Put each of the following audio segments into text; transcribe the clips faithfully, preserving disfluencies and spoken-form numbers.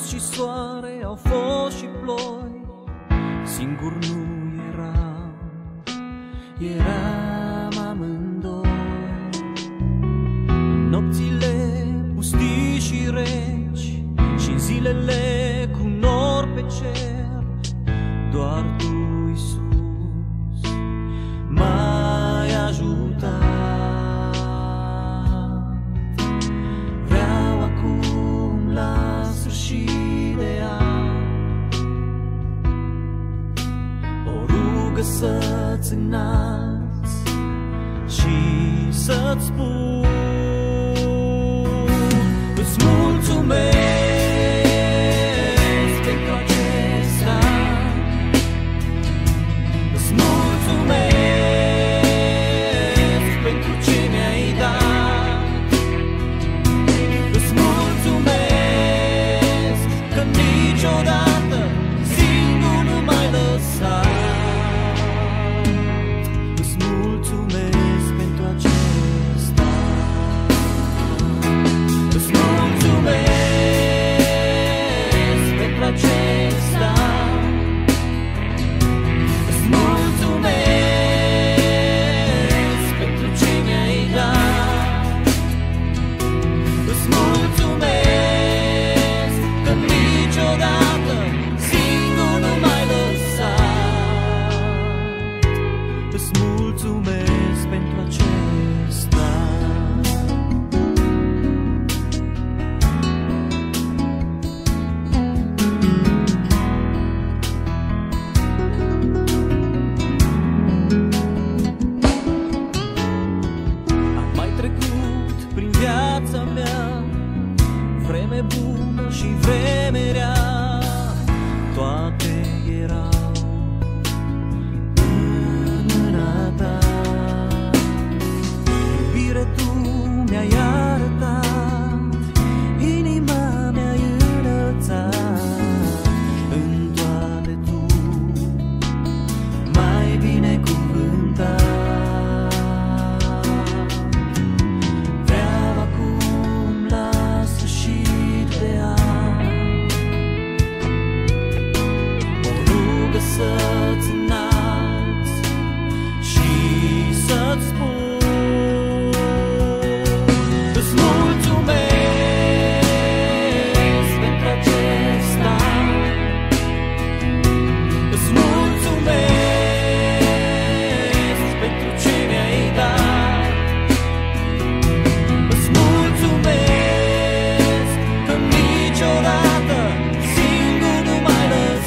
și soare, au fost și ploi, singur nu eram, eram amândoi. În nopțile pustii și reci și în zilele cu nor pe cer, doar Tu, Iisus, m-ai ajutat. Vreau acum la sfârșit de an o rugă să-ți înalți și să-ți spun: îți mulțumesc pentru acest an, îți mulțumesc pentru ce mi-ai dat, îți mulțumesc că niciodată singur nu m-ai lăsat, îți mulțumesc pentru acest an, îți mulțumesc pentru acest an, îți mulțumesc pentru ce mi-ai dat, îți mulțumesc că niciodată singur nu m-ai lăsat, îți mulțumesc pentru acest an. Am mai trecut prin viața mea vreme bună și vreme rea, toate erau în mâna Ta. Iubire Tu mi-ai arătat, inima mi-ai înălțat, în toate Tu mai binecuvântat. Vreau acum la sfârșit de an o rugă să-ți înalți și să-ți spun: îți mulțumesc pentru acest an, îți mulțumesc pentru ce mi-ai dat, îți mulțumesc că niciodată singur nu m-ai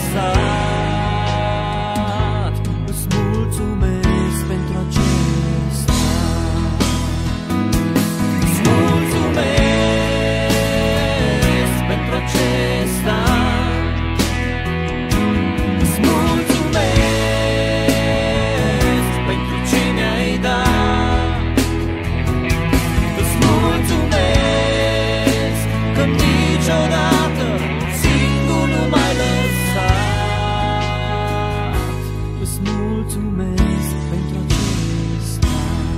lăsat, îți mulțumesc pentru acest an, îți mulțumesc pentru acest an, îți mulțumesc pentru ce mi-ai dat, îți mulțumesc că niciodată singur nu m-ai lăsat, îți mulțumesc pentru acest an.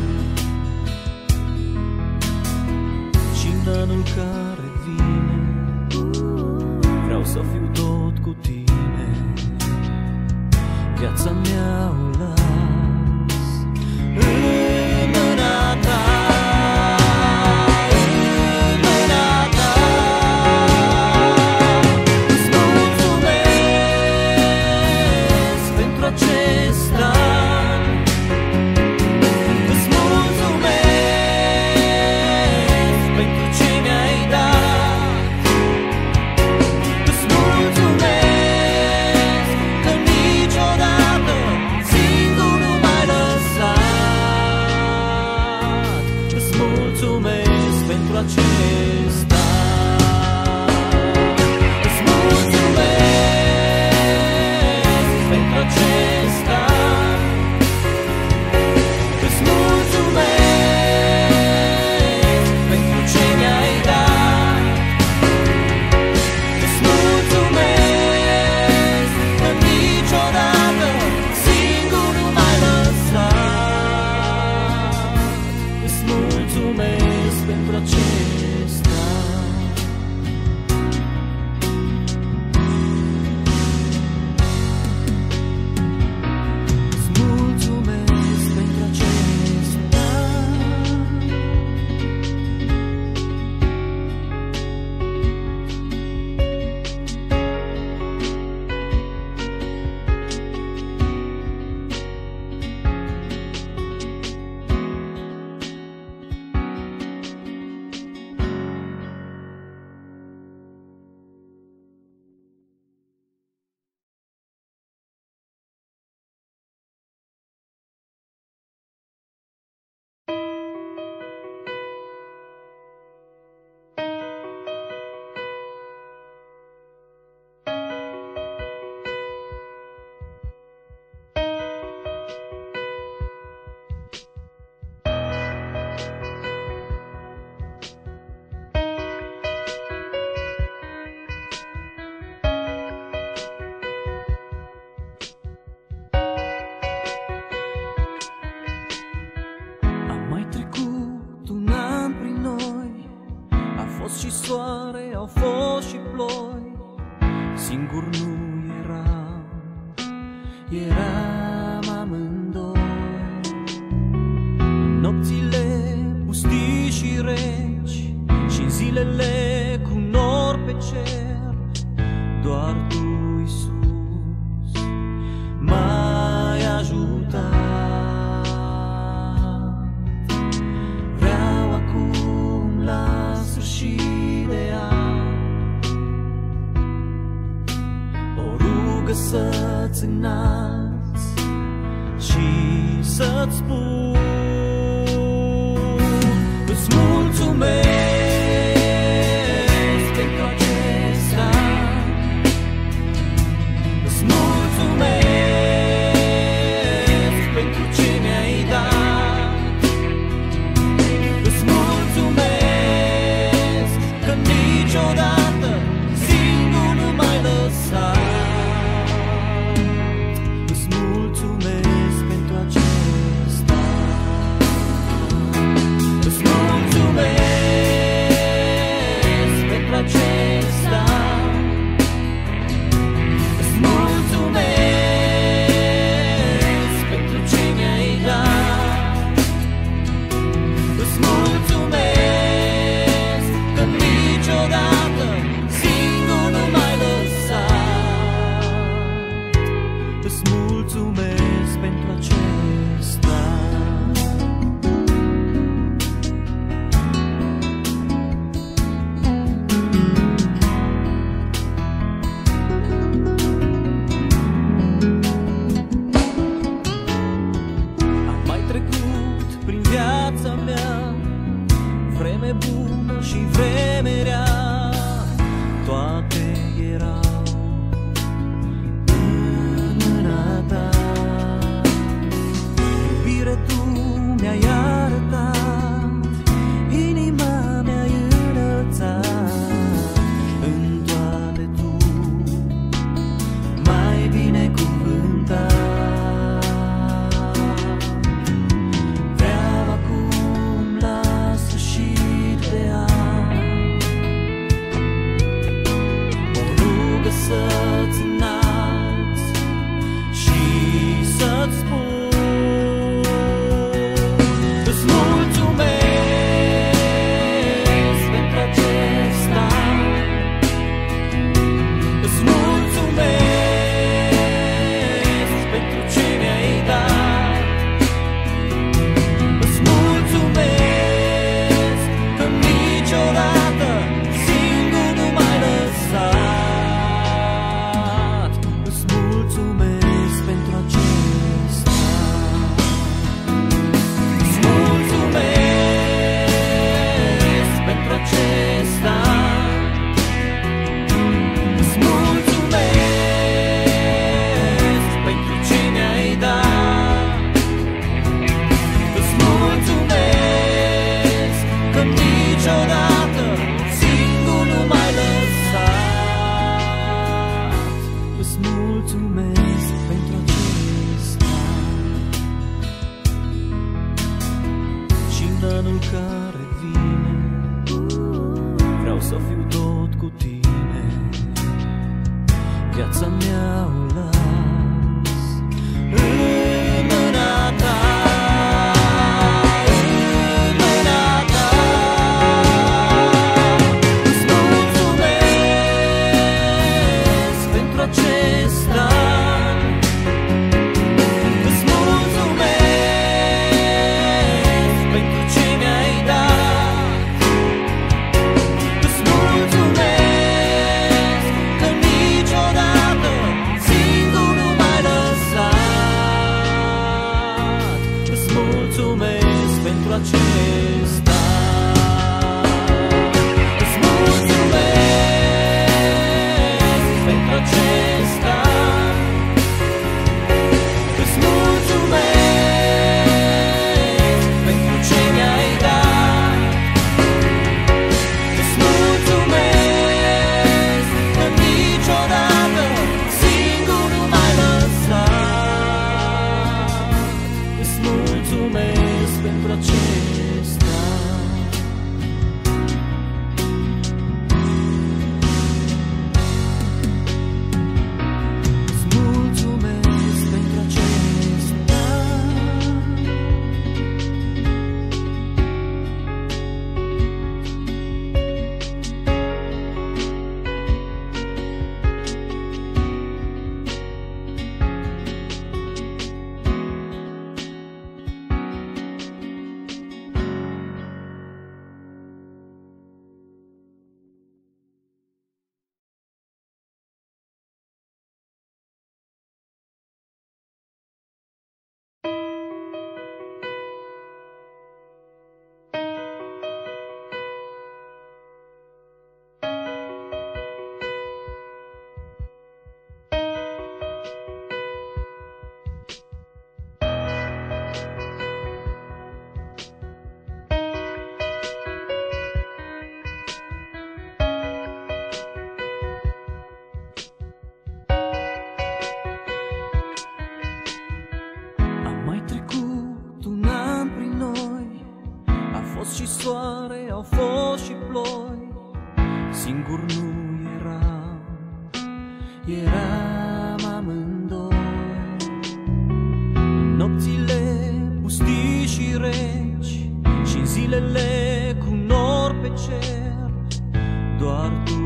Și în anul care vine vreau să fiu tot cu Tine, viața mea o las în mâna Ta, în mâna Ta. Îți mulțumesc pentru acest an, îți mulțumesc pentru ce mi-ai dat, îți mulțumesc că niciodată singur nu m-ai lăsat, îți mulțumesc pentru acest an, îți mulțumesc pentru acest an, îți mulțumesc pentru ce mi-ai dat, îți mulțumesc că niciodată singur nu m-ai lăsat, îți mulțumesc pentru acest an, fost și soare, au fost și ploi, singur nu eram, eram amândoi. În nopțile pustii și reci și în zilele cu nori pe cer, doar Tu, Iisus, m-ai ajutat. Vreau acum la sfârșit de an o rugă să-ți înalți și să-ți spun: îți mulțumesc pentru acest an, îți mulțumesc pentru ce mi-ai dat, îți mulțumesc că niciodată singur nu m-ai lăsat, îți mulțumesc pentru acest an, îți mulțumesc pentru acest an, îți mulțumesc pentru ce mi-ai dat, îți mulțumesc că niciodată singur nu m-ai lăsat, îți mulțumesc pentru acest an. Am mai trecut prin viața mea vreme bună și vreme rea, toate erau în mâna Ta. Iubire Tu mi-ai arătat, inima mi-ai înălțat, în toate Tu mai binecuvântat. Vreau acum la sfârșit de an o și soare, au fost și ploi, singur nu eram, eram amândoi. În nopțile pustii și reci și în zilele cu nori pe cer, doar tu